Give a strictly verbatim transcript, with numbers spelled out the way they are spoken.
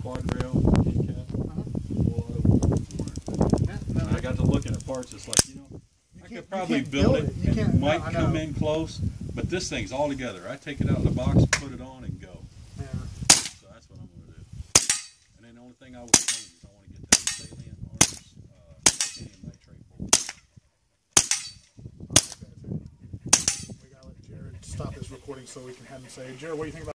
quad rail in cab. Uh-huh. A lot of them. Yeah, no, and I got to looking at parts. It's like, you know, you I could probably build, build it. it. You and it might no, come in close, but this thing's all together. I take it out of the box, put it on, and go. Yeah. So that's what I'm going to do. And then the only thing I would change is I want to get that salient arms uh, titanium nitrate bolt. We gotta let Jared stop this recording so we can have him say, Jared, what do you think about